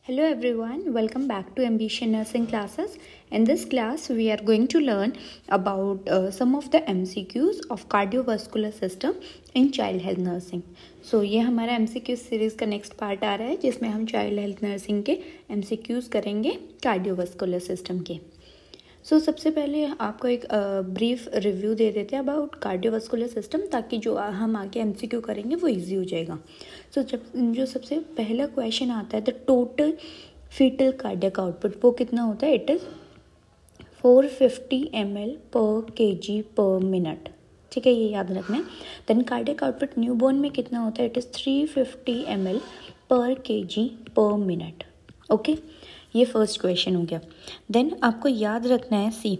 Hello everyone, welcome back to Ambition Nursing classes. In this class, we are going to learn about some of the MCQs of cardiovascular system in child health nursing. So ये हमारा MCQ series का next part आ रहा है जिसमें हम child health nursing के MCQs करेंगे कार्डियोवास्कुलर सिस्टम के. सो सबसे पहले आपको एक ब्रीफ रिव्यू दे देते हैं अबाउट कार्डियोवास्कुलर सिस्टम ताकि जो हम आगे MCQ करेंगे वो इजी हो जाएगा. सो जो सबसे पहला क्वेश्चन आता है the total fetal cardiac output वो कितना होता है. It is 450 ml per kg per minute. ठीक है, ये याद रखना है. देन कार्डियक आउटपुट न्यूबॉर्न में कितना होता है. It is 350 ml per kg per minute. Okay, ये फर्स्ट क्वेश्चन हो गया. देन आपको याद रखना है सी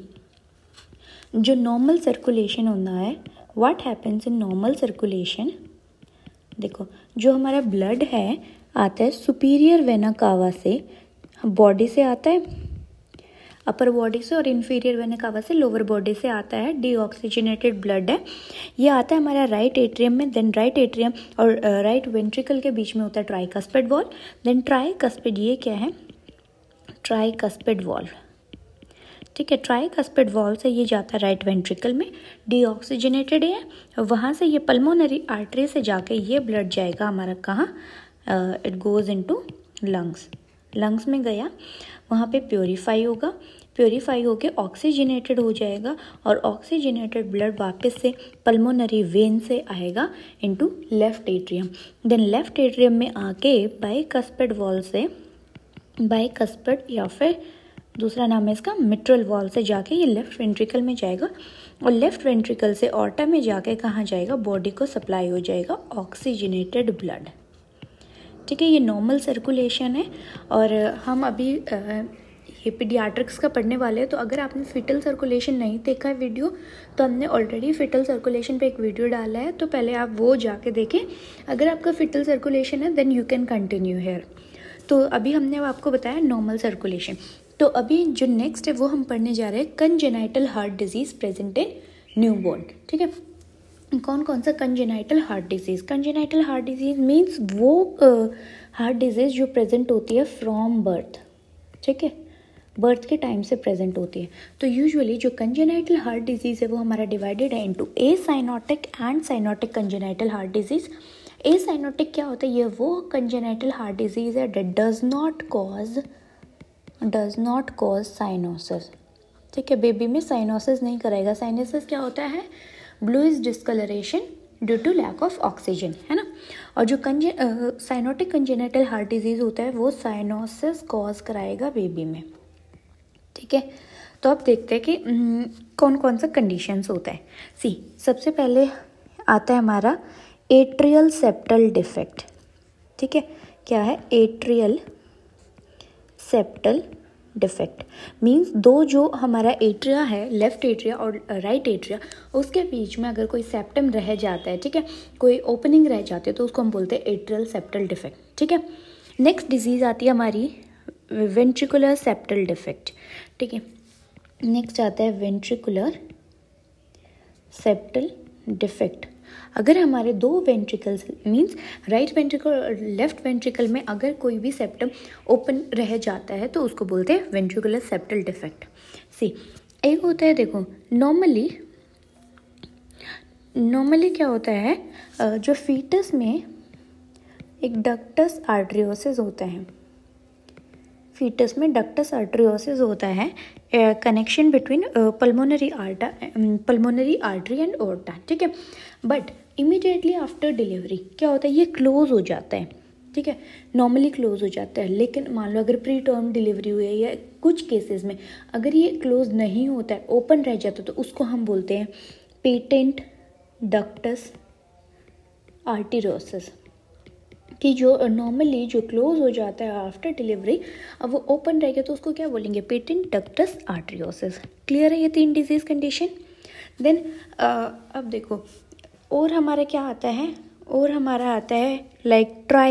जो नॉर्मल सर्कुलेशन होना है. What happens in normal circulation. देखो जो हमारा ब्लड है आता है सुपीरियर वेना कावा से, बॉडी से आता है, अपर बॉडी से, और इन्फीरियर वेना कावा से लोअर बॉडी से आता है. डीऑक्सीजनेटेड ब्लड है. ये आता है हमारा राइट एट्रियम में. देन राइट एट्रियम और राइट वेंट्रिकल के बीच में होता है ट्राइकस्पिड वॉल्व. देन ट्राइकस्पिड ये क्या है, ट्राइकस्पिड वॉल्व. ठीक है, ट्राइकस्पिड वॉल्व से ये जाता है राइट वेंट्रिकल में, डीऑक्सीजनेटेड है. वहाँ से ये पल्मोनरी आर्टरी से जाके ये ब्लड जाएगा हमारा कहाँ, it goes into lungs. Lungs में गया, वहाँ पे प्योरीफाई होगा, प्योरीफाई होके ऑक्सीजनेटेड हो जाएगा और ऑक्सीजनेटेड ब्लड वापस से पल्मोनरी वेन से आएगा into left atrium. Then left atrium में आके बाइकस्पिड वॉल्व से, बाइकस्पिड या फिर दूसरा नाम है इसका मिट्रल वॉल्व से जाके ये लेफ्ट वेंट्रिकल में जाएगा और लेफ्ट वेंट्रिकल से ऑर्टा में जाके कहाँ जाएगा, बॉडी को सप्लाई हो जाएगा ऑक्सीजनेटेड ब्लड. ठीक है, ये नॉर्मल सर्कुलेशन है. और हम अभी ये पीडियाट्रिक्स का पढ़ने वाले हैं. तो अगर आपने फीटल सर्कुलेशन नहीं देखा है वीडियो, तो हमने ऑलरेडी फीटल सर्कुलेशन पे एक वीडियो डाला है, तो पहले आप वो जाके देखें. अगर आपका फीटल सर्कुलेशन है then you can continue here. तो अभी हमने आपको बताया नॉर्मल सर्कुलेशन. तो अभी जो नेक्स्ट है वो हम पढ़ने जा रहे हैं congenital heart disease present in newborn. ठीक है, कौन कौन सा congenital heart disease. Congenital heart disease means वो हार्ट डिजीज़ जो प्रेजेंट होती है फ्रॉम बर्थ. ठीक है, बर्थ के टाइम से प्रेजेंट होती है. तो यूजुअली जो कंजेनाइटल हार्ट डिजीज़ है वो हमारा डिवाइडेड है into acyanotic and cyanotic congenital heart disease. Acyanotic क्या होता है, ये वो कंजेनाइटल हार्ट डिजीज़ है that does not cause cyanosis. ठीक है, बेबी में साइनोसिस नहीं कराएगा. साइनोसिस क्या होता है, bluish discolouration due to lack of oxygen, है ना. और जो साइनोटिक कंजेनाइटल हार्ट डिजीज़ होता है वो साइनोसिस कॉज कराएगा बेबी में. ठीक है, तो अब देखते हैं कि कौन कौन सा कंडीशंस होता है. सी सबसे पहले आता है हमारा एट्रियल सेप्टल डिफेक्ट. ठीक है, क्या है एट्रियल सेप्टल डिफेक्ट. मींस दो जो हमारा एट्रिया है, लेफ्ट एट्रिया और राइट एट्रिया, उसके बीच में अगर कोई सेप्टम रह जाता है, ठीक है, कोई ओपनिंग रह जाती है, तो उसको हम बोलते हैं एट्रियल सेप्टल डिफेक्ट. ठीक है, नेक्स्ट डिजीज़ आती है हमारी वेंट्रिकुलर सेप्टल डिफेक्ट. ठीक है, नेक्स्ट आता है वेंट्रिकुलर सेप्टल डिफेक्ट. अगर हमारे दो वेंट्रिकल्स मींस राइट वेंट्रिकल और लेफ्ट वेंट्रिकल में अगर कोई भी सेप्टम ओपन रह जाता है तो उसको बोलते हैं वेंट्रिकुलर सेप्टल डिफेक्ट. सी एक होता है, देखो नॉर्मली क्या होता है, जो फीटस में एक डक्टस आर्टरियोसिस होता है. फीटस में डक्टस आर्टरियोसिस होता है, connection between pulmonary artery and aorta. ठीक है, बट इमीडिएटली आफ्टर डिलीवरी क्या होता है, ये क्लोज हो जाता है. ठीक है, नॉर्मली क्लोज हो जाता है. लेकिन मान लो अगर प्री टर्म डिलीवरी हुई है या कुछ केसेस में अगर ये क्लोज नहीं होता है, ओपन रह जाता है, तो उसको हम बोलते हैं पेटेंट डक्टस आर्टरियोसिस. कि जो नॉर्मली जो क्लोज हो जाता है आफ्टर डिलीवरी, अब वो ओपन रहेगा तो उसको क्या बोलेंगे, पेटेंट डक्टस आर्टरियोसिस. क्लियर है ये तीन डिजीज़ कंडीशन. देन अब देखो और हमारा क्या आता है, और हमारा आता है लाइक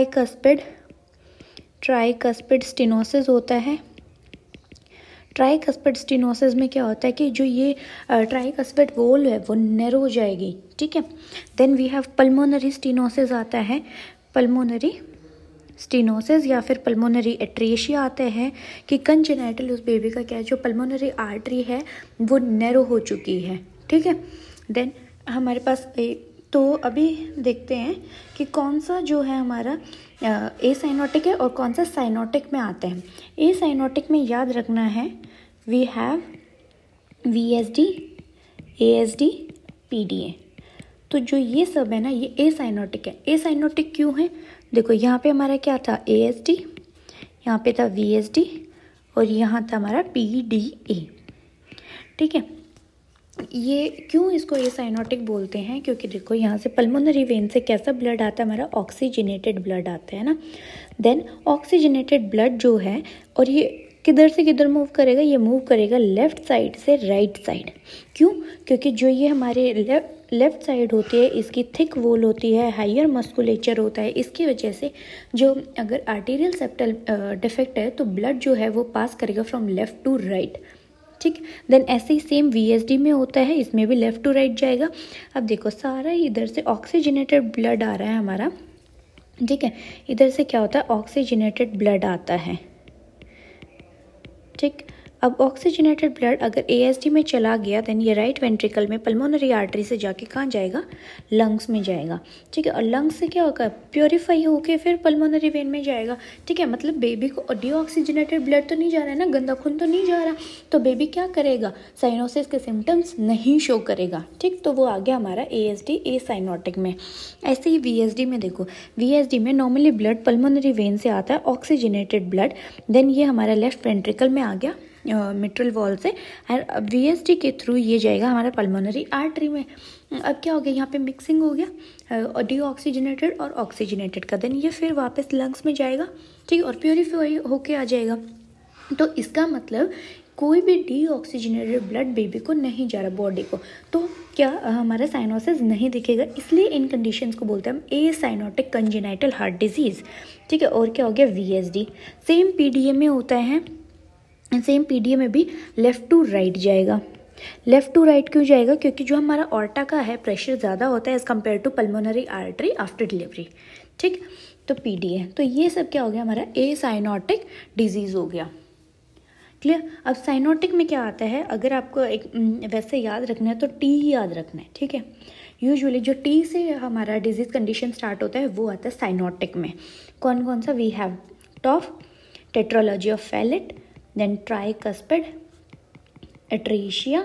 ट्राइकस्पिड स्टेनोसिस होता है. ट्राइकस्पिड स्टेनोसिस में क्या होता है कि जो ये ट्राइकस्पिड वॉल्व है वो नैरो हो जाएगी. ठीक है, then we have pulmonary stenosis आता है, पल्मोनरी स्टेनोसिस या फिर पल्मोनरी एट्रेशिया आता है कि कंजेनाइटल उस बेबी का क्या है, जो पल्मोनरी आर्टरी है वो नैरो हो चुकी है, ठीक है। देन हमारे पास तो अभी देखते हैं कि कौन सा जो है हमारा ए साइनोटिक है और कौन सा साइनोटिक में आता है। ए साइनोटिक में याद रखना है we have VSD, ASD, PDA। तो जो ये सब है ना ये ए साइनोटिक है। ए साइनोटिक क्यों है, देखो यहाँ पे हमारा क्या था ASD, यहाँ पे था VSD और यहाँ था हमारा PDA, ठीक है। ये क्यों इसको ए साइनोटिक बोलते हैं, क्योंकि देखो यहाँ से पल्मोनरी वेन से कैसा ब्लड आता है, हमारा ऑक्सीजनेटेड ब्लड आता है ना। देन ऑक्सीजनेटेड ब्लड जो है और ये किधर से किधर मूव करेगा, ये मूव करेगा लेफ्ट साइड से राइट साइड। क्यों, क्योंकि जो ये हमारे लेफ्ट साइड होती है इसकी थिक वॉल होती है, हायर मस्कुलेचर होता है, इसकी वजह से जो अगर आर्टेरियल सेप्टल डिफेक्ट है तो ब्लड जो है वो पास करेगा फ्रॉम लेफ्ट टू राइट, ठीक। देन ऐसे ही सेम VSD में होता है, इसमें भी लेफ्ट टू राइट जाएगा। अब देखो सारा इधर से ऑक्सीजनेटेड ब्लड आ रहा है हमारा, ठीक है। इधर से क्या होता है ऑक्सीजनेटेड ब्लड आता है, ठीक। अब ऑक्सीजनेटेड ब्लड अगर ASD में चला गया देन ये राइट वेंट्रिकल में पल्मोनरी आर्टरी से जाके कहाँ जाएगा, लंग्स में जाएगा, ठीक है। और लंग्स से क्या होगा, प्योरीफाई होके फिर पल्मोनरी वेन में जाएगा, ठीक है। मतलब बेबी को डीऑक्सीजनेटेड ब्लड तो नहीं जा रहा है ना, गंदा खून तो नहीं जा रहा, तो बेबी क्या करेगा, साइनोसिस के सिम्टम्स नहीं शो करेगा, ठीक। तो वो आ गया हमारा ASD ए साइनोटिक में। ऐसे ही VSD में देखो, VSD में नॉर्मली ब्लड पल्मोनरी वेन से आता है ऑक्सीजनेटेड ब्लड, देन ये हमारा लेफ्ट वेंट्रिकल में आ गया मिट्रल वॉल से, और VSD के थ्रू ये जाएगा हमारा पल्मोनरी आर्टरी में। अब क्या हो गया, यहाँ पे मिक्सिंग हो गया डीऑक्सीजनेटेड और ऑक्सीजनेटेड का, देन ये फिर वापस लंग्स में जाएगा, ठीक, और प्योरीफाई होके आ जाएगा। तो इसका मतलब कोई भी डीऑक्सीजनेटेड ब्लड बेबी को नहीं जा रहा बॉडी को, तो क्या हमारा साइनोसिस नहीं दिखेगा, इसलिए इन कंडीशंस को बोलते हैं हम acyanotic congenital heart disease, ठीक है। और क्या हो गया VSD, सेम PDA में होता है, सेम PDA में भी लेफ़्ट टू राइट जाएगा। लेफ़्ट टू राइट क्यों जाएगा, क्योंकि जो हमारा ऑर्टा का है प्रेशर ज़्यादा होता है as compare to pulmonary artery after delivery, ठीक। तो PDA, तो ये सब क्या हो गया हमारा ए साइनोटिक डिजीज़ हो गया, क्लियर। अब साइनोटिक में क्या आता है, अगर आपको एक वैसे याद रखना है तो T ही याद रखना है, ठीक है। यूजुअली जो T से हमारा डिजीज़ कंडीशन स्टार्ट होता है वो आता है साइनोटिक में। कौन कौन सा, we have TOF, tetralogy of Fallot, then tricuspid atresia,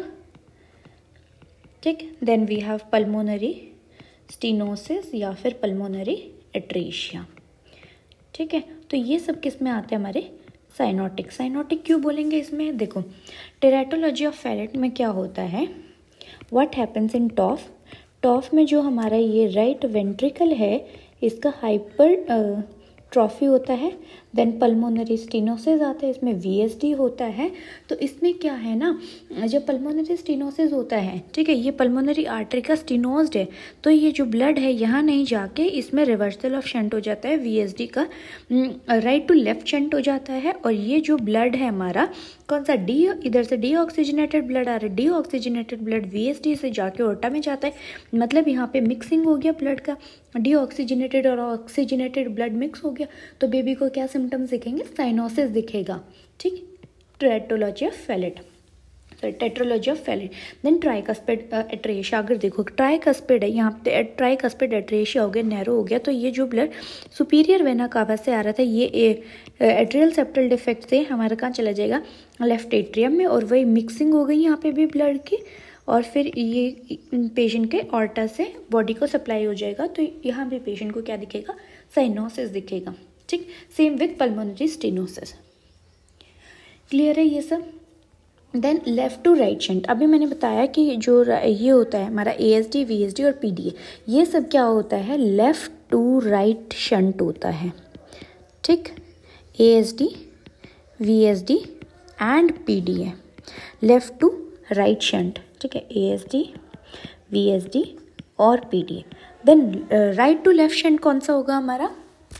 ठीक। Then we have pulmonary stenosis या फिर पल्मोनरी एट्रेशिया, ठीक है। तो ये सब किस में आते हैं हमारे साइनोटिक। साइनोटिक क्यों बोलेंगे इसमें, देखो टेराटोलॉजी ऑफ फैलेट में क्या होता है, व्हाट हैपन्स इन टॉफ, टॉफ में जो हमारा ये राइट वेंट्रिकल है इसका हाइपर ट्रॉफी होता है, देन पल्मोनरी स्टेनोसिस आता है, इसमें VSD होता है। तो इसमें क्या है ना, जब पल्मोनरी स्टेनोसिस होता है, ठीक है, ये पल्मोनरी आर्टरी का स्टेनोज्ड है, तो ये जो ब्लड है यहाँ नहीं जाके इसमें रिवर्सल ऑफ शंट हो जाता है, VSD का राइट टू लेफ्ट शंट हो जाता है, और ये जो ब्लड है हमारा कौन सा इधर से डीऑक्सीजनेटेड ब्लड आ रहा है, डीऑक्सीजनेटेड ब्लड VSD से जाके ओर्टा में जाता है, मतलब यहाँ पे मिक्सिंग हो गया ब्लड का, डीऑक्सीजनेटेड और ऑक्सीजनेटेड ब्लड मिक्स हो गया, तो बेबी को क्या सिम्टम्स दिखेंगे, साइनोसिस दिखेगा, ठीक। Tetralogy of Fallot, tetralogy of Fallot. Then tricuspid atresia, अगर देखो ट्राइकस्पिड है, यहाँ पे ट्राइकस्पिड एट्रेशिया हो गया, नैरो हो गया, तो ये जो ब्लड सुपीरियर वेना कावा से आ रहा था ये एट्रियल सेप्टल डिफेक्ट से हमारा कहाँ चला जाएगा, लेफ्ट एट्रियम में, और वही मिक्सिंग हो गई यहाँ पे भी ब्लड की, और फिर ये पेशेंट के ऑर्टा से बॉडी को सप्लाई हो जाएगा, तो यहाँ भी पेशेंट को क्या दिखेगा, साइनोसिस दिखेगा, ठीक। Same with pulmonary stenosis, clear है ये सब। Then left to right shunt, अभी मैंने बताया कि जो ये होता है हमारा ASD, VSD और PDA, ये सब क्या होता है, लेफ़्ट टू राइट शंट होता है, ठीक। ASD, VSD and PDA, left to right shunt, ठीक है, ASD, VSD और PDA। Then right to left shunt कौन सा होगा हमारा,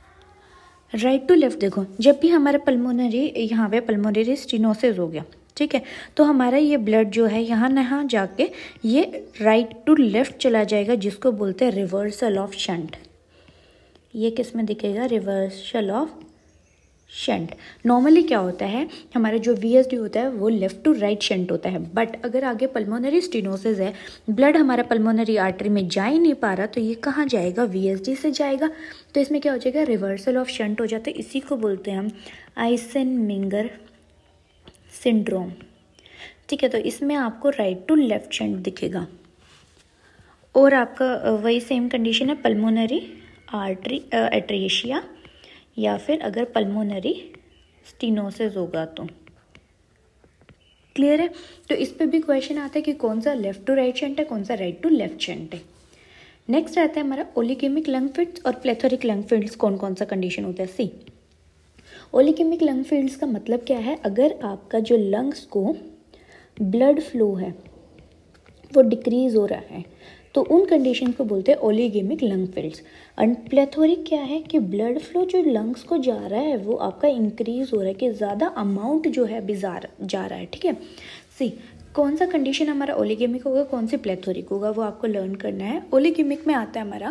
राइट टू लेफ्ट, देखो जब भी हमारा पल्मोनरी यहाँ पे पल्मोनरी स्टेनोसिस हो गया, ठीक है, तो हमारा ये ब्लड जो है यहाँ जाके ये राइट टू लेफ्ट चला जाएगा, जिसको बोलते हैं रिवर्सल ऑफ शंट, ये किस में दिखेगा, रिवर्सल ऑफ शंट। नॉर्मली क्या होता है, हमारा जो वीएसडी होता है वो लेफ्ट टू राइट शंट होता है, बट अगर आगे पल्मोनरी स्टेनोसिस है, ब्लड हमारा पल्मोनरी आर्टरी में जा ही नहीं पा रहा, तो ये कहाँ जाएगा, वीएसडी से जाएगा। तो इसमें क्या हो जाएगा, रिवर्सल ऑफ शंट हो जाता है। इसी को बोलते हैं हम आइसेनमिंगर सिंड्रोम। ठीक है, तो इसमें आपको राइट टू लेफ्ट शंट दिखेगा। और आपका वही सेम कंडीशन है पल्मोनरी आर्टरी एट्रेशिया, या फिर अगर पल्मोनरी स्टीनोसिस होगा तो। क्लियर है। तो इस पे भी क्वेश्चन आता है कि कौन सा लेफ्ट टू राइट शंट है, कौन सा राइट टू लेफ्ट शंट है। नेक्स्ट आता है हमारा ओलिकेमिक लंग फिल्स और प्लेथोरिक लंग फिल्स कौन कौन सा कंडीशन होता है। सी, ओलिकेमिक लंग फिल्स का मतलब क्या है, अगर आपका जो लंग्स को ब्लड फ्लो है वो डिक्रीज हो रहा है, तो उन कंडीशन को बोलते हैं ओलिगेमिक लंग फिल्स। एंड प्लेथोरिक क्या है कि ब्लड फ्लो जो लंग्स को जा रहा है वो आपका इंक्रीज हो रहा है, कि ज़्यादा अमाउंट जो है अभी जा रहा है। ठीक है, सी कौन सा कंडीशन हमारा ओलिगेमिक होगा, कौन सी प्लेथोरिक होगा, वो आपको लर्न करना है। ओलिगेमिक में आता है हमारा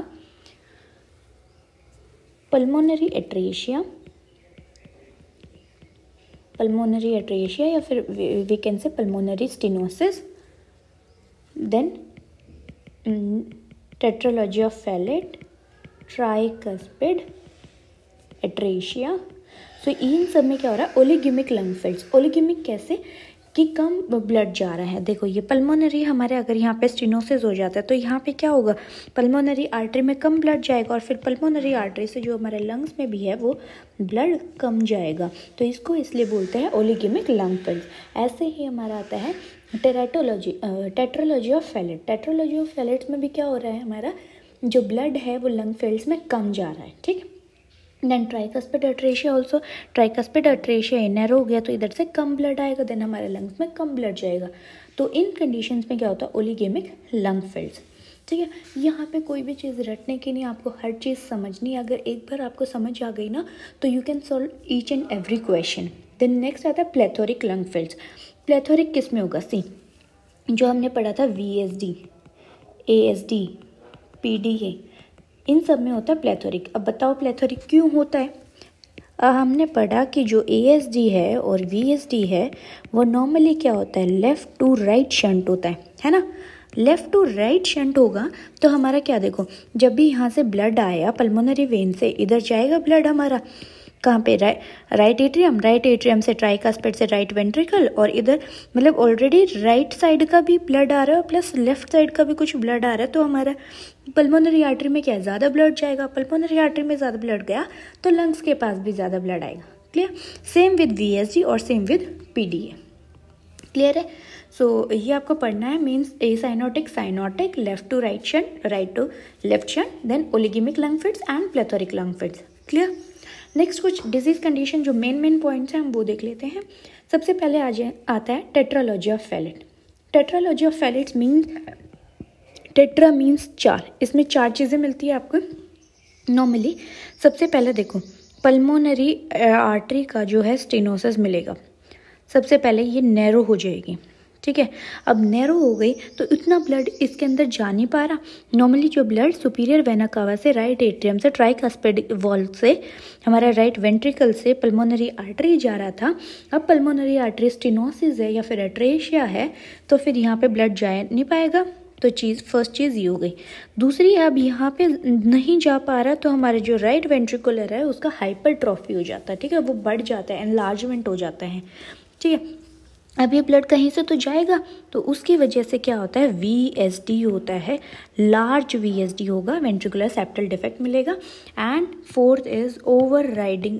पल्मोनरी एट्रेशिया या फिर we can say pulmonary stenosis, then tetralogy of Fallot, tricuspid atresia। So इन सब में क्या हो रहा है, ओलिगेमिक लंग फिल्स। ओलिगेमिक कैसे कि कम ब्लड जा रहा है। देखो ये पल्मोनरी हमारे अगर यहाँ पे स्टेनोसिस हो जाता है तो यहाँ पे क्या होगा, पल्मोनरी आर्टरी में कम ब्लड जाएगा, और फिर पल्मोनरी आर्टरी से जो हमारे लंग्स में भी है वो ब्लड कम जाएगा, तो इसको इसलिए बोलते हैं ओलिगेमिक लंग फिल्स। ऐसे ही हमारा आता है tetralogy of Fallot. Tetralogy of Fallot's में भी क्या हो रहा है, हमारा जो ब्लड है वो लंग फिल्स में कम जा रहा है। ठीक, then tricuspid atresia also, tricuspid atresia narrow हो गया तो इधर से कम ब्लड आएगा, देन हमारे लंग्स में कम ब्लड जाएगा। तो इन कंडीशंस में क्या होता है, ओलिगेमिक लंग फिल्स। ठीक है, यहाँ पे कोई भी चीज़ रटने की नहीं, आपको हर चीज़ समझनी है। अगर एक बार आपको समझ आ गई ना तो you can solve each and every question. Then next आता है प्लेथोरिक लंग फिल्स। प्लेथोरिक किस में होगा, सी जो हमने पढ़ा था वीएसडी, एएसडी, पीडीए, इन सब में होता है प्लेथोरिक। अब बताओ प्लेथोरिक क्यों होता है। हमने पढ़ा कि जो एएसडी है और वीएसडी है वो नॉर्मली क्या होता है, लेफ़्ट टू राइट शंट होता है ना। लेफ़्ट टू राइट शंट होगा तो हमारा क्या, देखो जब भी यहाँ से ब्लड आया पल्मोनरी वेन से, इधर जाएगा ब्लड हमारा कहाँ पे, राइट एट्रियम से ट्राइकास्पिड से राइट वेंट्रिकल, और इधर मतलब ऑलरेडी राइट साइड का भी ब्लड आ रहा है प्लस लेफ्ट साइड का भी कुछ ब्लड आ रहा है, तो हमारा पल्मोनरी आर्टरी में क्या ज़्यादा ब्लड जाएगा। पल्मोनरी आर्टरी में ज़्यादा ब्लड गया तो लंग्स के पास भी ज़्यादा ब्लड आएगा। क्लियर, सेम विद वीएसडी और सेम विद पीडीए। क्लियर है। सो ये आपको पढ़ना है, means acyanotic, left to right shunt, right to left shunt, then oligaemic lung fields and plethoric lung fields. Clear. Next कुछ disease condition जो main points हैं हम वो देख लेते हैं। सबसे पहले आता है tetralogy of Fallot. Tetralogy of Fallot's means, tetra means 4, इसमें 4 चीज़ें मिलती है आपको नॉर्मली। सबसे पहले देखो पल्मोनरी आर्टरी का जो है स्टेनोसिस मिलेगा। सबसे पहले ये नैरो हो जाएगी। ठीक है, अब नैरो हो गई तो इतना ब्लड इसके अंदर जा नहीं पा रहा। नॉर्मली जो ब्लड सुपीरियर वेना कावा से राइट एट्रियम से ट्राइकास्पिड वॉल्व से हमारा राइट वेंट्रिकल से पल्मोनरी आर्टरी जा रहा था, अब पल्मोनरी आर्टरी स्टेनोसिस है या फिर एट्रेशिया है तो फिर यहाँ पे ब्लड जा नहीं पाएगा। तो फर्स्ट चीज़ ये हो गई। दूसरी, अब यहाँ पे नहीं जा पा रहा तो हमारे जो राइट वेंट्रिकुलर है उसका हाइपरट्रॉफी हो जाता है। ठीक है, वो बढ़ जाता है, एनलार्जमेंट हो जाता है। ठीक है, अब ये ब्लड कहीं से तो जाएगा, तो उसकी वजह से क्या होता है, वीएसडी होता है, लार्ज वीएसडी होगा, वेंट्रिकुलर सेप्टल डिफेक्ट मिलेगा। And fourth is overriding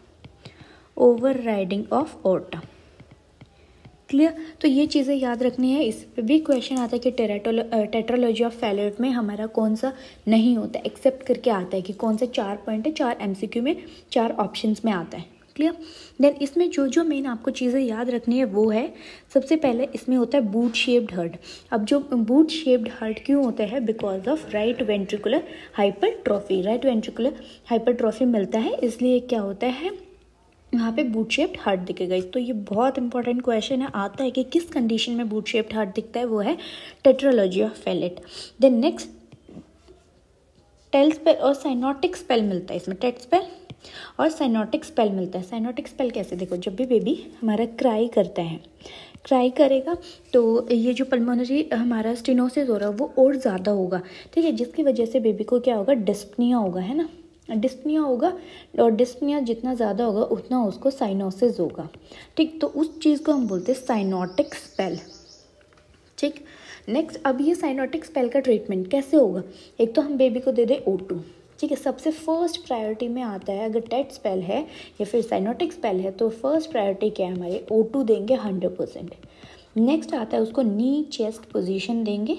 of aorta. Clear. तो ये चीज़ें याद रखनी है। इस पे भी क्वेश्चन आता है कि टेट्रालॉजी ऑफ फैलेट में हमारा कौन सा नहीं होता, एक्सेप्ट करके आता है कि कौन से 4 पॉइंट है, 4 एमसीक्यू में 4 ऑप्शंस में आता है। क्लियर। देन इसमें जो मेन आपको चीज़ें याद रखनी है वो है, सबसे पहले इसमें होता है बूट शेप्ड हार्ट। अब जो बूट शेप्ड हार्ट क्यों होता है, because of right ventricular hypertrophy. Right ventricular hypertrophy मिलता है, इसलिए क्या होता है यहाँ पे बूट शेप्ड हार्ट दिखेगा। तो ये बहुत इंपॉर्टेंट क्वेश्चन है, आता है कि किस कंडीशन में बूट शेप्ड हार्ट दिखता है, वो है tetralogy of Fallot. Then next tet spell और साइनोटिक स्पेल मिलता है इसमें, टेट स्पेल और साइनोटिक स्पेल मिलता है। साइनोटिक स्पेल कैसे, देखो जब भी बेबी हमारा क्राई करता है, क्राई करेगा तो ये जो पल्मोनरी हमारा स्टेनोसिस हो रहा है वो और ज़्यादा होगा, ठीक है, जिसकी वजह से बेबी को क्या होगा, डिस्पनिया होगा, है ना, डिस्पनिया होगा, और डिस्पनिया जितना ज़्यादा होगा उतना उसको साइनोसिस होगा, ठीक, तो उस चीज़ को हम बोलते हैं साइनोटिक स्पेल, ठीक। नेक्स्ट, अब ये साइनोटिक स्पेल का ट्रीटमेंट कैसे होगा, एक तो हम बेबी को दे दें O2, ठीक है, सबसे फर्स्ट प्रायोरिटी में आता है, अगर टेट स्पेल है या फिर साइनोटिक स्पेल है तो फर्स्ट प्रायोरिटी क्या है हमारे, O2 देंगे 100%। नेक्स्ट आता है उसको नी चेस्ट पोजीशन देंगे,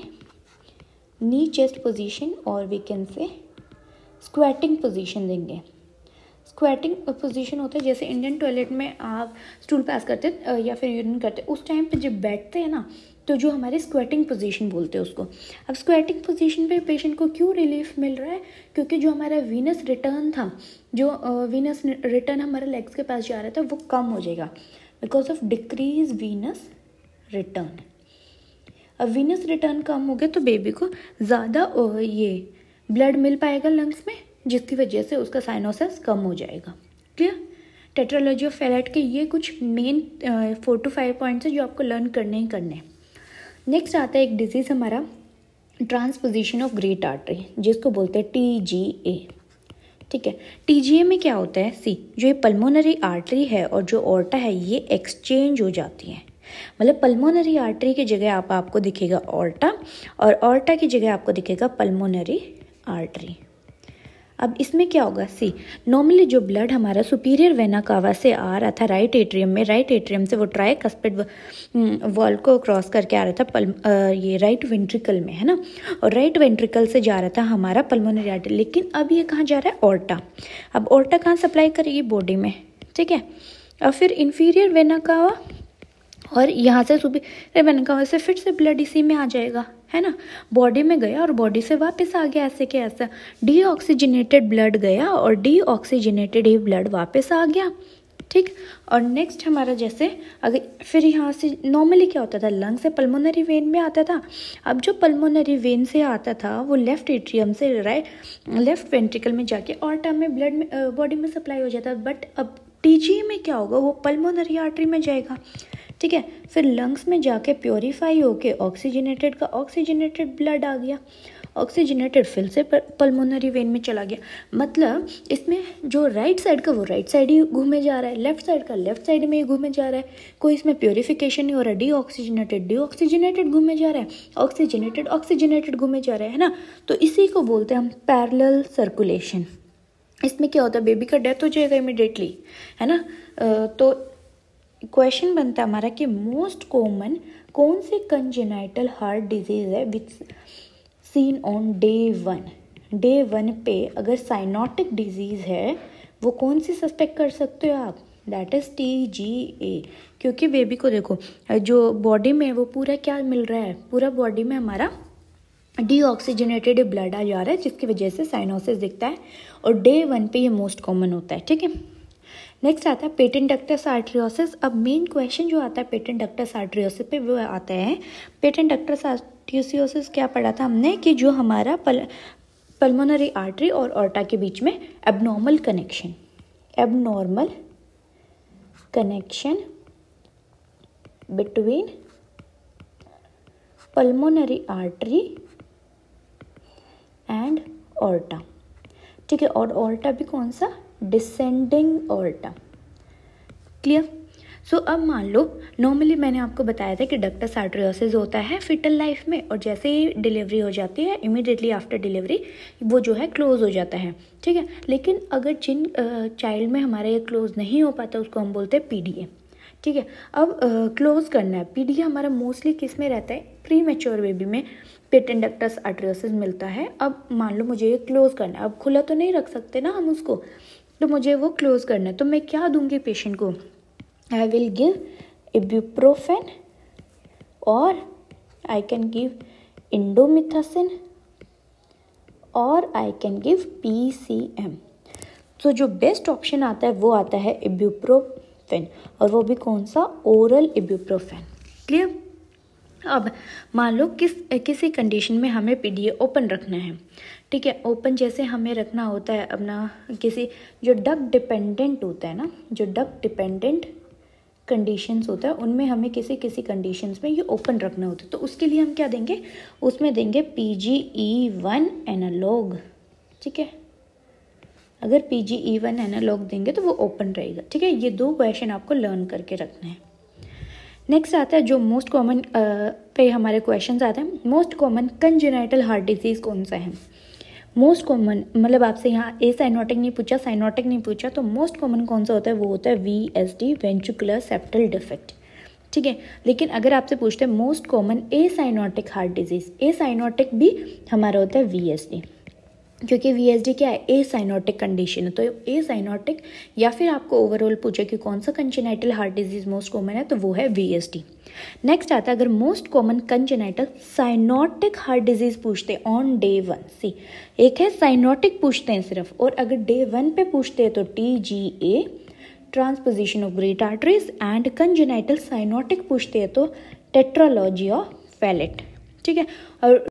नी चेस्ट पोजीशन, और we can say squatting position देंगे। स्क्वेटिंग पोजीशन होता है जैसे इंडियन टॉयलेट में आप स्टूल पास करते या फिर यूरिन करते, उस टाइम पे जब बैठते हैं ना, तो जो हमारे स्क्वेटिंग पोजीशन बोलते हैं उसको। अब स्क्वेटिंग पोजीशन पे पेशेंट को क्यों रिलीफ मिल रहा है, क्योंकि जो हमारा वीनस रिटर्न था, जो वीनस रिटर्न हमारे लेग्स के पास जा रहा था वो कम हो जाएगा because of decrease venous return. अब वीनस रिटर्न कम हो गया तो बेबी को ज़्यादा ये ब्लड मिल पाएगा लंग्स में, जिसकी वजह से उसका साइनोसिस कम हो जाएगा। क्लियर, टेट्रालॉजी ऑफ फेलेट के ये कुछ मेन 4 to 5 पॉइंट्स है जो आपको लर्न करने ही करने हैं। नेक्स्ट आता है एक डिजीज़ हमारा ट्रांसपोजिशन ऑफ ग्रेट आर्टरी, जिसको बोलते हैं TGA, ठीक है। TGA में क्या होता है, सी जो ये पल्मोनरी आर्टरी है और जो ऑर्टा है ये एक्सचेंज हो जाती है, मतलब पल्मोनरी आर्टरी की जगह आपको दिखेगा ऑर्टा, और ऑर्टा की जगह आपको दिखेगा पल्मोनरी आर्टरी। अब इसमें क्या होगा, सी नॉर्मली जो ब्लड हमारा सुपीरियर वेना कावा से आ रहा था राइट एट्रियम में, राइट एट्रियम से वो ट्राइकस्पिड वॉल को क्रॉस करके आ रहा था ये राइट वेंट्रिकल में, है ना, और राइट वेंट्रिकल से जा रहा था हमारा पल्मोनरी आर्टरी, लेकिन अब ये कहाँ जा रहा है, ऑर्टा। अब ऑर्टा कहाँ सप्लाई करेगी, बॉडी में, ठीक है। और फिर इन्फीरियर वेना कावा और यहाँ से सुपीरियर वेना कावा से फिर से ब्लड इसी में आ जाएगा, है ना, बॉडी में गया और बॉडी से वापस आ गया, ऐसे क्या ऐसा डीऑक्सीजनेटेड ब्लड गया और डीऑक्सीजनेटेड ही ब्लड वापस आ गया, ठीक। और नेक्स्ट हमारा जैसे अगर फिर यहाँ से नॉर्मली क्या होता था, लंग से पल्मोनरी वेन में आता था, अब जो पल्मोनरी वेन से आता था वो लेफ्ट एट्रियम से लेफ्ट वेंट्रिकल में जाके ऑर्टा में ब्लड में बॉडी में सप्लाई हो जाता, बट अब TGA में क्या होगा, वो पल्मोनरी आर्टरी में जाएगा, ठीक है, फिर लंग्स में जाके प्योरीफाई होके ऑक्सीजनेटेड का ऑक्सीजनेटेड ब्लड आ गया, ऑक्सीजनेटेड फिर से पल्मोनरी वेन में चला गया, मतलब इसमें जो राइट साइड का वो राइट साइड ही घूमे जा रहा है, लेफ्ट साइड का लेफ्ट साइड में ही घूमे जा रहा है, कोई इसमें प्योरीफिकेशन नहीं हो रहा, डीऑक्सीजनेटेड घूमे जा रहा है, ऑक्सीजनेटेड घूमे जा रहा है ना, तो इसी को बोलते हैं हम पैरेलल सर्कुलेशन। इसमें क्या होता है, बेबी का डेथ हो जाएगा इमिडिएटली, है ना। तो क्वेश्चन बनता है हमारा कि मोस्ट कॉमन कौन सी कंजेनाइटल हार्ट डिजीज है which seen on day one पे अगर साइनोटिक डिजीज है वो कौन सी सस्पेक्ट कर सकते हो आप, दैट इज TGA, क्योंकि बेबी को देखो जो बॉडी में वो पूरा क्या मिल रहा है, पूरा बॉडी में हमारा डीऑक्सीजनेटेड ब्लड आ जा रहा है, जिसकी वजह से साइनोसिस दिखता है, और डे 1 पे ये मोस्ट कॉमन होता है, ठीक है। नेक्स्ट आता है पेटेंट डक्टस आर्टरियोसिस। अब मेन क्वेश्चन जो आता है पेटेंट डक्टस आर्टरियोसिस पे वो आता है, पेटेंट डक्टस आर्टरियोसिस क्या पढ़ा था हमने कि जो हमारा पल्मोनरी आर्टरी और ऑर्टा के बीच में abnormal connection between pulmonary artery and aorta, ठीक है, और ऑर्टा भी कौन सा, डिसेंडिंग ऑर्टा। क्लियर। सो अब मान लो नॉर्मली मैंने आपको बताया था कि डक्टस आर्टरियोसिस होता है फिटल लाइफ में, और जैसे ही डिलीवरी हो जाती है इमीडिएटली आफ्टर डिलीवरी वो जो है क्लोज हो जाता है, ठीक है। लेकिन अगर जिन चाइल्ड में हमारा ये क्लोज नहीं हो पाता उसको हम बोलते हैं PDA, ठीक है। अब क्लोज करना है, PDA हमारा मोस्टली किस में रहता है, प्री मैच्योर बेबी में पेटेंट डक्टस आर्टरियोसिस मिलता है। अब मान लो मुझे ये क्लोज करना है, अब खुला तो नहीं रख सकते ना हम उसको, तो मुझे वो क्लोज करना है, तो मैं क्या दूंगी पेशेंट को, आई विल गिव इब्यूप्रोफेन और आई कैन गिव इंडोमिथासिन और आई कैन गिव PCM। तो जो बेस्ट ऑप्शन आता है वो आता है इब्यूप्रोफेन, और वो भी कौन सा, ओरल इब्यूप्रोफेन। क्लियर। अब मान लो किसी कंडीशन में हमें पीडीए ओपन रखना है, ठीक है। ओपन जैसे हमें रखना होता है अपना किसी जो डक डिपेंडेंट होता है ना, जो डक डिपेंडेंट कंडीशंस होता है उनमें हमें किसी कंडीशंस में ये ओपन रखना होता है, तो उसके लिए हम क्या देंगे, उसमें देंगे PGE1 एनालॉग, ठीक है। अगर PGE1 एनालॉग देंगे तो वो ओपन रहेगा, ठीक है। ये 2 क्वेश्चन आपको लर्न करके रखना है। नेक्स्ट आता है जो मोस्ट कॉमन पे हमारे क्वेश्चंस आते हैं, most common congenital heart disease कौन सा है। मोस्ट कॉमन मतलब आपसे यहाँ साइनोटिक नहीं पूछा, साइनोटिक नहीं पूछा, तो मोस्ट कॉमन कौन सा होता है, वो होता है VSD, वेंट्रिकुलर सेप्टल डिफेक्ट, ठीक है। लेकिन अगर आपसे पूछते हैं most common cyanotic heart disease, cyanotic भी हमारा होता है VSD, क्योंकि VSD क्या है, साइनोटिक कंडीशन है। तो साइनोटिक, या फिर आपको ओवरऑल पूछे कि कौन सा congenital heart disease most common है, तो वो है VSD। नेक्स्ट आता है अगर most common congenital cyanotic heart disease पूछते ऑन डे 1, सी एक है साइनोटिक पूछते हैं सिर्फ, और अगर डे 1 पे पूछते हैं तो TGA, transposition of great arteries, and congenital cyanotic पूछते हैं तो टेट्रालॉजी ऑफ फैलेट, ठीक है। और